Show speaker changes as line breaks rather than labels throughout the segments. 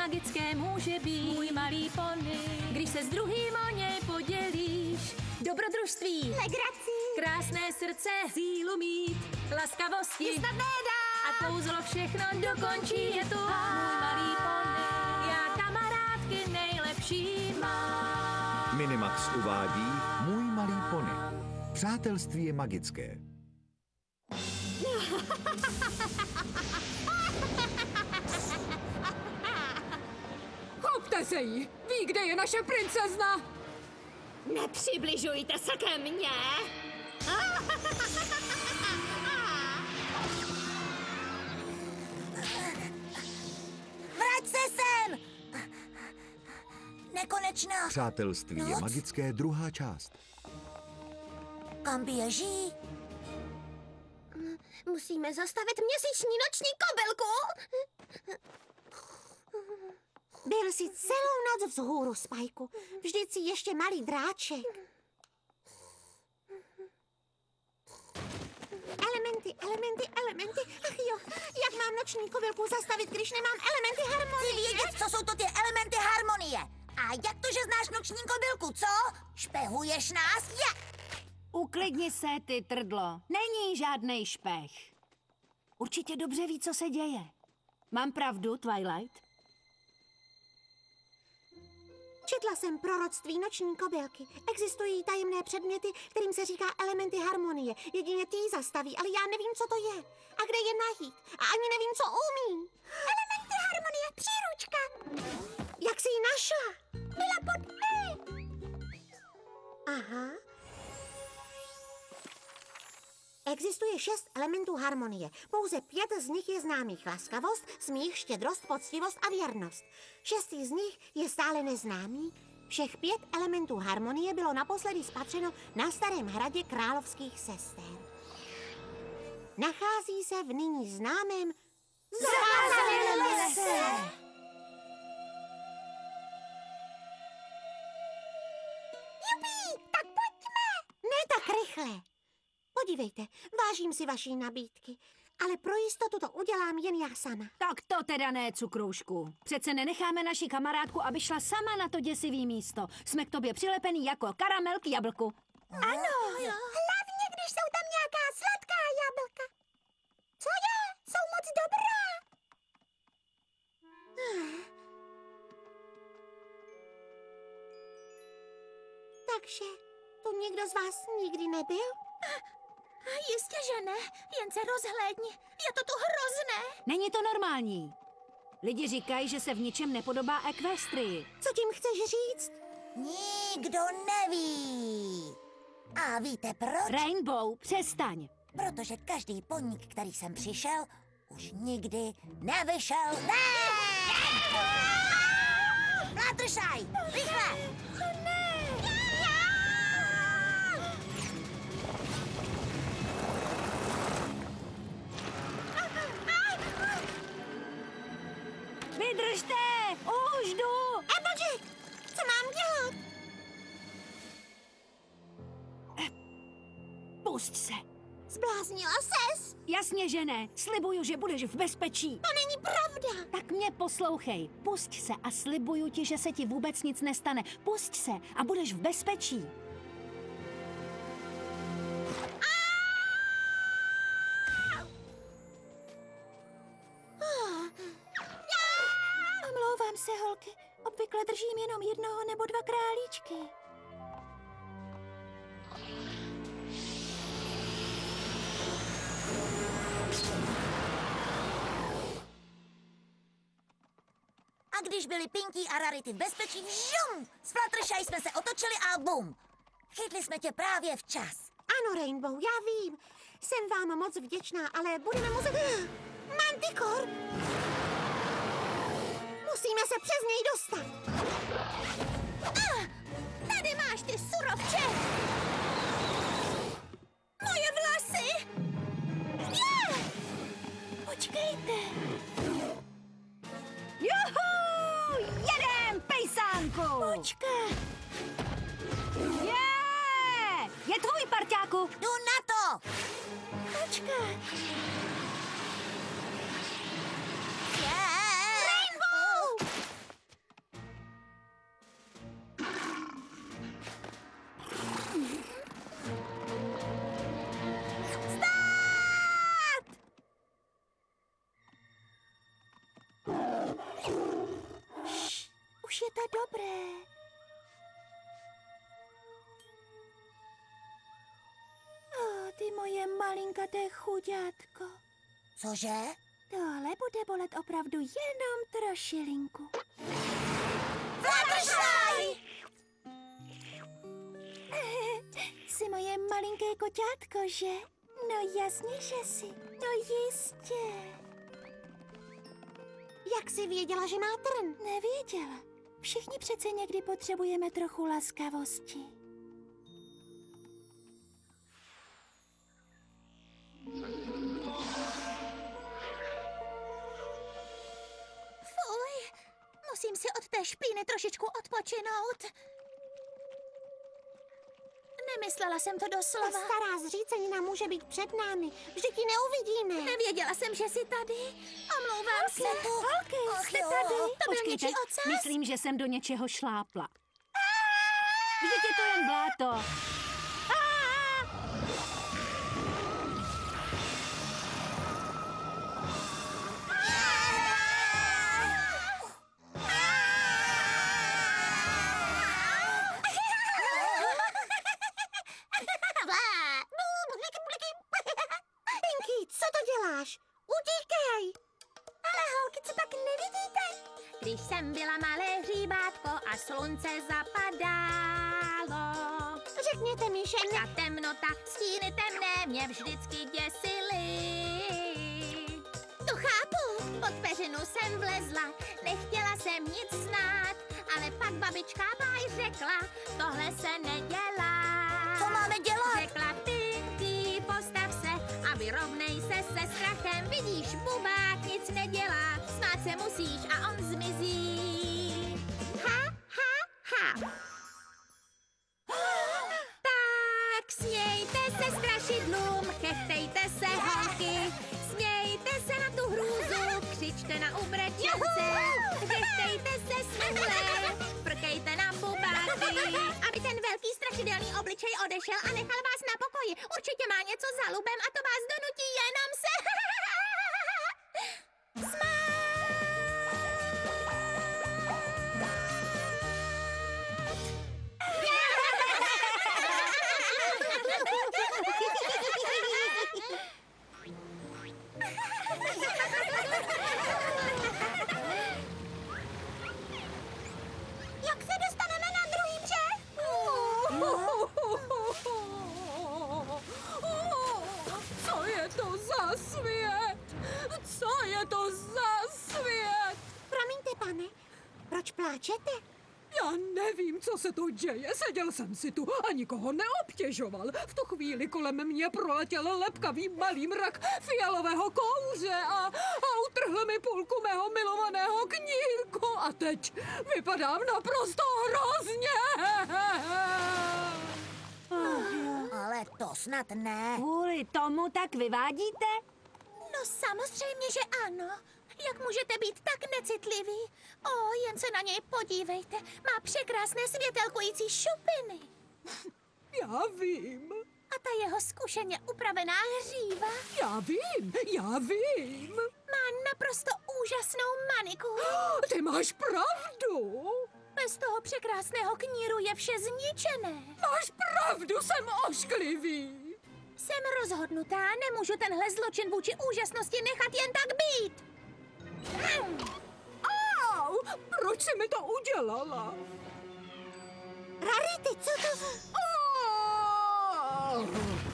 magické může být můj malý pony, když se s druhým o něj podělíš. Dobrodružství,
legrací,
krásné srdce, sílu mít, laskavosti,
snad nedá.
A kouzlo všechno dokončí, je tu můj malý pony. Já kamarádky nejlepší mám.
Minimax uvádí Můj malý pony. Přátelství je magické.
Chopte se jí! Ví, kde je naše princezna!
Nepřibližujte se ke mně! Vrať se sem! Nekonečná.
Přátelství je magické, druhá část.
Kam běží? Musíme zastavit měsíční noční kobylku. Byl jsi celou noc vzhůru, Spajku. Vždyť jsi ještě malý dráček. Elementy. Ach jo, jak mám noční kobylku zastavit, když nemám elementy harmonie? Chci vědět, co jsou to ty elementy harmonie. A jak to, že znáš noční kobylku, co? Špehuješ nás?
Uklidni se, ty trdlo. Není žádnej špech. Určitě dobře ví, co se děje. Mám pravdu, Twilight?
Četla jsem proroctví noční kobylky. Existují tajemné předměty, kterým se říká elementy harmonie. Jedině ty ji zastaví, ale já nevím, co to je. A kde je najít. A ani nevím, co umí. Elementy harmonie, příručka. Jak jsi ji našla? Byla pod E. Aha. Existuje 6 elementů harmonie. Pouze 5 z nich je známých: laskavost, smích, štědrost, poctivost a věrnost. 6 z nich je stále neznámý. Všech 5 elementů harmonie bylo naposledy spatřeno na Starém hradě královských sester. Nachází se v nyní známém zakázaném lese. Jupi, tak pojďme. Ne tak rychle. Podívejte, vážím si vaší nabídky, ale pro jistotu to udělám jen já sama.
Tak to teda ne, cukroušku. Přece nenecháme naši kamarádku, aby šla sama na to děsivý místo. Jsme k tobě přilepený jako karamel k jablku.
Ano, hlavně když jsou tam nějaká sladká jablka. Co je? Jsou moc dobrá. Takže tu někdo z vás nikdy nebyl? Jistě, že ne. Jen se rozhlédni. Je to tu hrozné.
Není to normální. Lidi říkají, že se v ničem nepodobá Equestrii.
Co tím chceš říct? Nikdo neví. A víte proč?
Rainbow, přestaň.
Protože každý poník, který sem přišel, už nikdy nevyšel ven! Fluttershy, rychle!
Vydržte! Už jdu!
Applejack, co mám dělat?
Pusť se.
Zbláznila ses?
Jasně, že ne. Slibuju, že budeš v bezpečí.
To není pravda.
Tak mě poslouchej. Pusť se a slibuju ti, že se ti vůbec nic nestane. Pusť se a budeš v bezpečí.
Omlouvám se, holky. Obvykle držím jenom 1 nebo 2 králíčky. A když byli Pinky a Rarity v bezpečí, žum! S Fluttershy jsme se otočili a bum! Chytli jsme tě právě včas. Ano, Rainbow, já vím. Jsem vám moc vděčná, ale budeme muset... Manticore! Musíme se přes něj dostat. Tady máš, ty surovče! Moje vlasy! Počkejte.
Juhu! Jedem, pejsánku!
Počkej.
Je tvůj, parťáku!
Jdu na to! Počkej. Rainbow! už je to dobré. Ty moje malinkaté chuďátko.
Cože?
Tohle bude bolet opravdu jenom trošilinku.
Fluttershy!
Jsi moje malinké koťátko, že? No jasně, že jsi. No jistě. Jak jsi věděla, že má trn? Nevěděla. Všichni přece někdy potřebujeme trochu laskavosti. Fuj, musím si od té špíny trošičku odpočinout. Nemyslela jsem to doslova. Ta stará zřícenina může být před námi. Vždyť ji neuvidíme. Nevěděla jsem, že jsi tady. Omlouvám se. Holky, jste tady. To byl
Počkejte,
něčí ocas.
myslím, že jsem do něčeho šlápla. Vždyť je to jen bláto.
Pinky, co to děláš? Utíkej! Ale holky, co pak nevidíte?
Když jsem byla malé hříbátko a slunce zapadalo.
Řekněte mi, že ne...
Ta temnota, stíny temné mě vždycky děsily.
To chápu.
Pod peřinu jsem vlezla, nechtěla jsem nic znát, ale pak babička báj řekla, tohle se nedělá.
Co máme dělat?
Řekla ty, postav se a vyrovnej se se strachem. Vidíš, bubák nic nedělá, smát se musíš a on zmizí. Ha. Tak smějte se strašidlům, chechtejte se holky, smějte se na tu hrůzu, křičte na ubrečence, chechtejte se smůle, prkejte na bubáky, aby ten velký strašidelný obličej odešel a nechal vás na pokoji. Určitě má něco za lubem a to vás donutí jenom se
Jak se dostaneme na druhý břeh?
Co je to za svět? Co je to za svět?
Promiňte, pane, proč pláčete?
Já nevím, co se tu děje. Seděl jsem si tu a nikoho neobtěžoval. V tu chvíli kolem mě proletěl lepkavý malý mrak fialového kouře a utrhl mi půlku mého milovaného knírku. A teď vypadám naprosto hrozně.
Ale to snad ne.
Kvůli tomu tak vyvádíte?
No samozřejmě, že ano. Jak můžete být tak necitliví? Jen se na něj podívejte. Má překrásné světelkující šupiny.
Já vím.
A ta jeho zkušeně upravená hříva
Já vím.
má naprosto úžasnou manikuru.
Ty máš pravdu.
Bez toho překrásného kníru je vše zničené.
Máš pravdu, jsem ošklivý.
Jsem rozhodnutá, nemůžu tenhle zločin vůči úžasnosti nechat jen tak být.
Au, proč jsi mi to udělala?
Rarity, co to...
Au!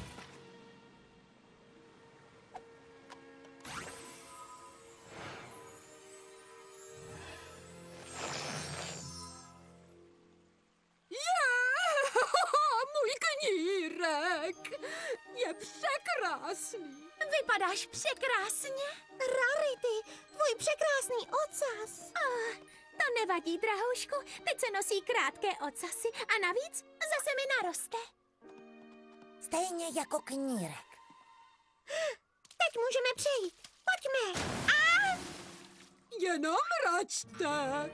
Můj knírek je překrásný.
Vypadáš překrásně. Rarity, tvůj překrásný ocas. To nevadí, drahoušku. Teď se nosí krátké ocasy a navíc zase mi naroste.
Stejně jako knírek.
Teď můžeme přejít. Pojďme.
Jenom račte.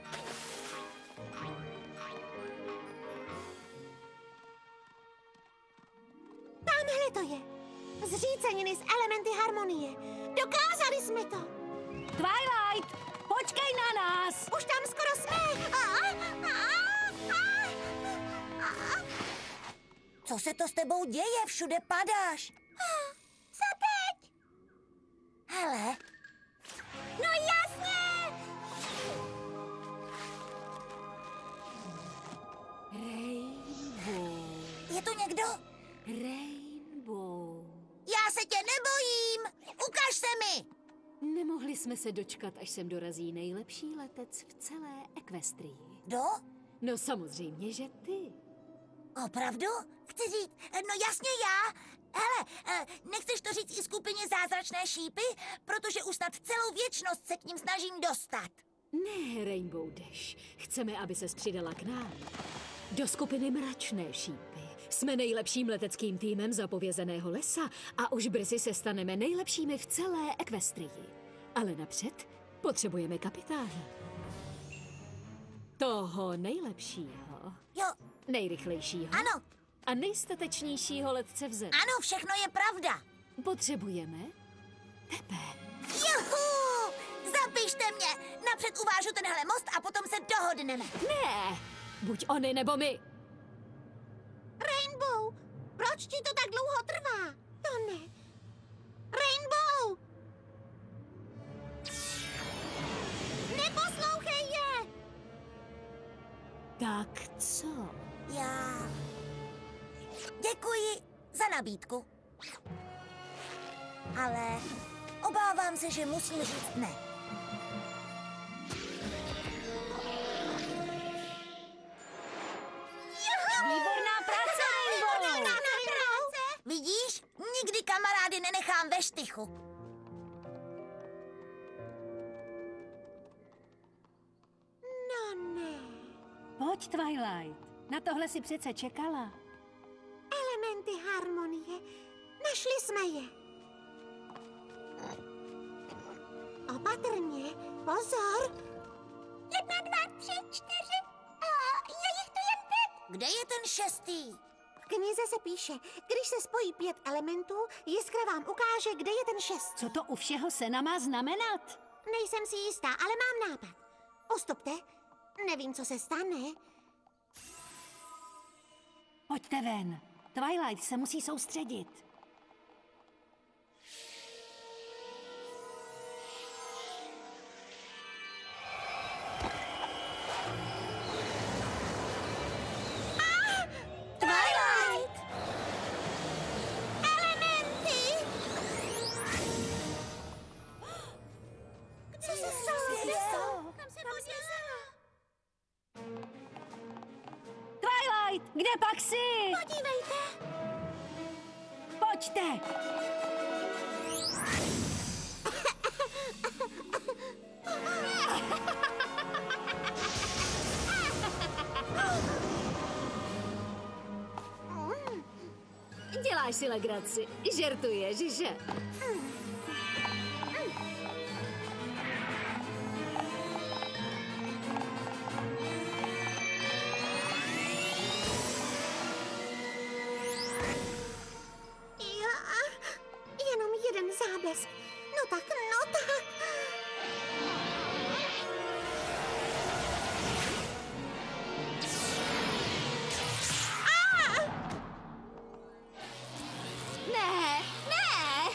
Tamhle to je. Zříceniny z elementy harmonie. Dokázali jsme to.
Twilight, Počkej na nás!
Už tam skoro jsme.
Co se to s tebou děje? Všude padáš.
Co teď?
Hele,
No jasně.
Rainbow,
je tu někdo?
Rainbow.
Já se tě nebojím. Ukaž se mi.
Nemohli jsme se dočkat, až sem dorazí nejlepší letec v celé Ekvestrii.
Kdo?
No samozřejmě, že ty.
Opravdu? Chci říct, no jasně já. Hele, nechceš to říct i skupině Zázračné šípy? Protože už snad celou věčnost se k ním snažím dostat.
Ne, Rainbow Dash. Chceme, aby ses přidala k nám. Do skupiny Mračné šípy. Jsme nejlepším leteckým týmem zapovězeného lesa a už brzy se staneme nejlepšími v celé Ekvestrii. Ale napřed potřebujeme kapitána. Toho nejlepšího,
Jo,
nejrychlejšího
ano,
a nejstatečnějšího letce v zemi.
ano, všechno je pravda.
Potřebujeme tebe.
Juhu! Zapište mě! Napřed uvážu tenhle most a potom se dohodneme.
Ne! Buď oni nebo my.
Rainbow, proč ti to tak dlouho trvá? To ne. Rainbow! Neposlouchej je!
Tak co?
Já... Děkuji za nabídku. Ale obávám se, že musím říct ne.
Výborná práce, Rainbow!
Vidíš? Nikdy kamarády nenechám ve štychu.
No ne.
Pojď, Twilight. Na tohle si přece čekala.
Elementy harmonie. Našli jsme je. Opatrně. Pozor. 1, 2, 3, 4. Je jich tu jen 5.
Kde je ten 6?
V knize se píše, když se spojí 5 elementů, jiskra vám ukáže, kde je ten 6.
Co to u všeho se má znamenat?
Nejsem si jistá, ale mám nápad. Postupte. Nevím, co se stane.
Pojďte ven. Twilight se musí soustředit.
Twilight! Elementy! Co se stalo? Kam se podělala?
Twilight, kde pak jsi?
Podívejte!
Pojďte! Děláš si legraci. Žertuješ, že?
Jenom jeden záblesk. No tak, no tak.
Ne, ne!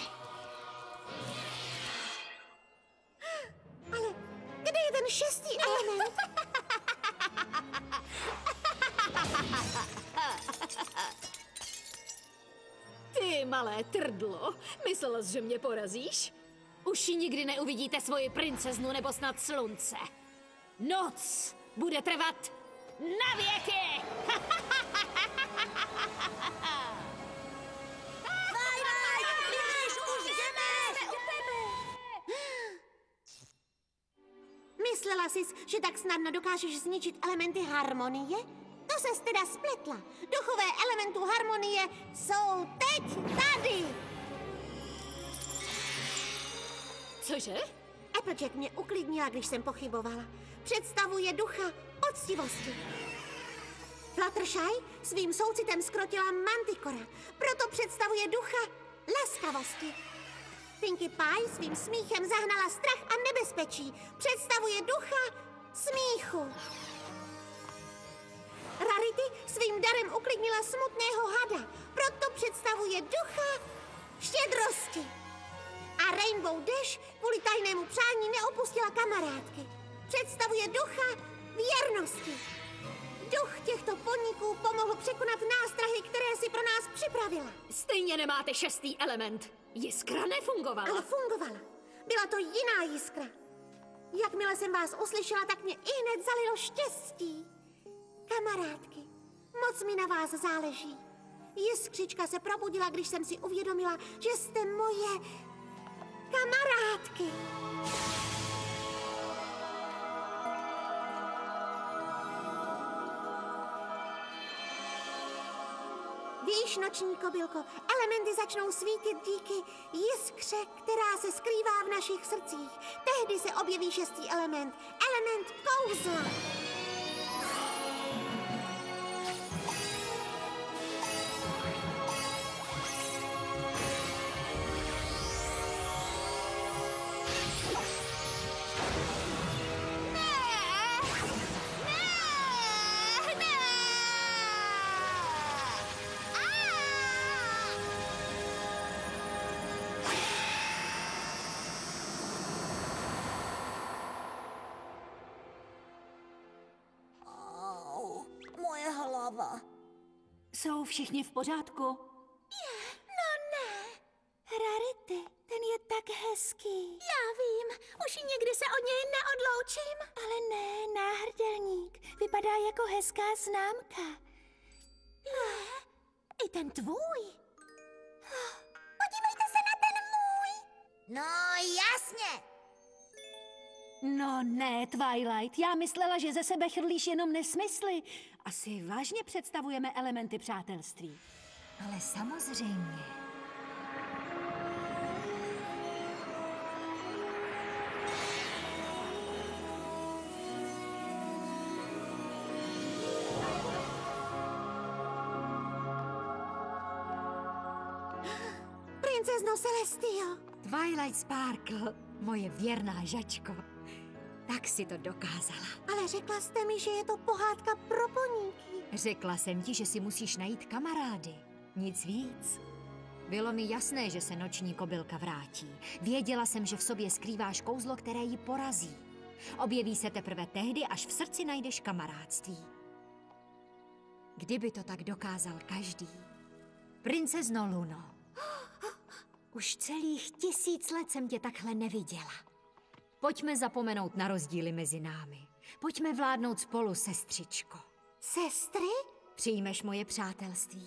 Ale kde je ten 6. element?
Ty malé trdlo, myslela jsi, že mě porazíš? Už nikdy neuvidíte svoji princeznu nebo snad slunce. Noc bude trvat na věky!
Myslela jsi, že tak snadno dokážeš zničit elementy harmonie? To ses teda spletla. Duchové elementů harmonie jsou teď tady.
Cože?
Applejack mě uklidnila, když jsem pochybovala. Představuje ducha poctivosti. Fluttershy svým soucitem skrotila Manticora, proto představuje ducha laskavosti. Pinkie Pie svým smíchem zahnala strach a nebezpečí. Představuje ducha smíchu. Rarity svým darem uklidnila smutného hada. Proto představuje ducha štědrosti. A Rainbow Dash kvůli tajnému přání neopustila kamarádky. Představuje ducha věrnosti. Duch těchto podniků pomohl překonat nástrahy, které si pro nás připravila.
Stejně nemáte 6. element. Jiskra nefungovala.
Ale fungovala. Byla to jiná jiskra. Jakmile jsem vás uslyšela, tak mě ihned zalilo štěstí. Kamarádky, moc mi na vás záleží. Jiskřička se probudila, když jsem si uvědomila, že jste moje kamarádky. Víš, noční kobylko, elementy začnou svítit díky jiskře, která se skrývá v našich srdcích. Tehdy se objeví 6. element. Element kouzla.
Moje hlava.
Jsou všichni v pořádku?
No ne. Rarity, ten je tak hezký. Já vím, už někdy se od něj neodloučím. Ale ne, náhrdelník. Vypadá jako hezká známka. I ten tvůj. Podívejte se na ten můj.
No jasně.
No ne, Twilight, já myslela, že ze sebe chrlíš jenom nesmysly. Asi vážně představujeme elementy přátelství.
Ale samozřejmě.
Princezno Celestio.
Twilight Sparkle, moje věrná žačko. Tak si to dokázala.
Ale řekla jste mi, že je to pohádka pro poníky.
Řekla jsem ti, že si musíš najít kamarády. Nic víc. Bylo mi jasné, že se noční kobylka vrátí. Věděla jsem, že v sobě skrýváš kouzlo, které ji porazí. Objeví se teprve tehdy, až v srdci najdeš kamarádství. Kdyby to tak dokázal každý. Princezno Luno. Už celých 1000 let jsem tě takhle neviděla. Pojďme zapomenout na rozdíly mezi námi. Pojďme vládnout spolu, sestřičko.
Sestry?
Přijmeš moje přátelství?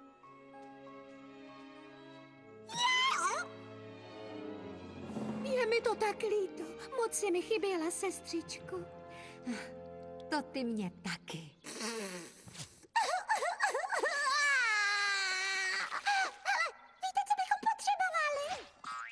Je mi to tak líto. Moc si mi chyběla, sestřičko.
To ty mě taky.
Víte, co bychom potřebovali?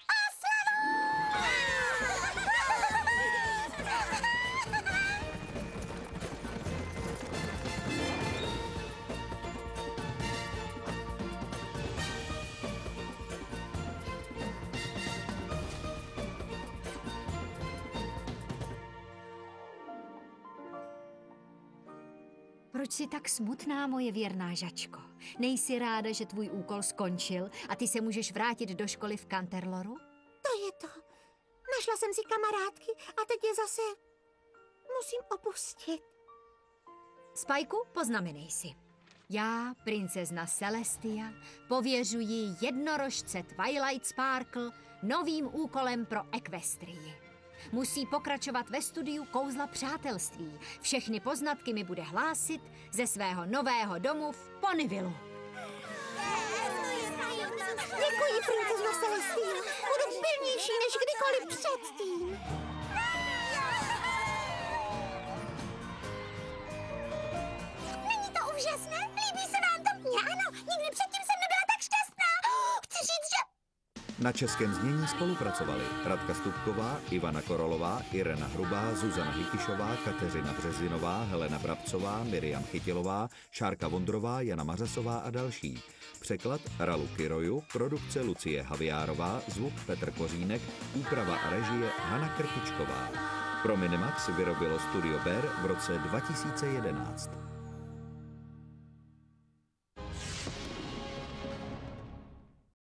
Proč jsi tak smutná, moje věrná žačko? Nejsi ráda, že tvůj úkol skončil a ty se můžeš vrátit do školy v Canterloru?
To je to. Našla jsem si kamarádky a teď je zase musím opustit.
Spajku, poznamenej si. Já, princezna Celestia, pověřuji jednorožce Twilight Sparkle novým úkolem pro Equestrii. Musí pokračovat ve studiu kouzla přátelství. Všechny poznatky mi bude hlásit ze svého nového domu v Ponyvillu.
Děkuji, princezno Celestio. Budu pilnější než kdykoliv předtím. Není to úžasné? Líbí se vám to? Já ano, nikdy předtím jsem nebyla tak šťastná. Chci říct, že...
Na českém znění spolupracovali Radka Stupková, Ivana Korolová, Irena Hrubá, Zuzana Hytišová, Kateřina Březinová, Helena Brabcová, Miriam Chytilová, Šárka Vondrová, Jana Mařasová a další. Překlad Ralu Kiroju, produkce Lucie Haviárová, zvuk Petr Kořínek, úprava a režie Hana Krtičková. Pro Minimax vyrobilo Studio Bear v roce 2011.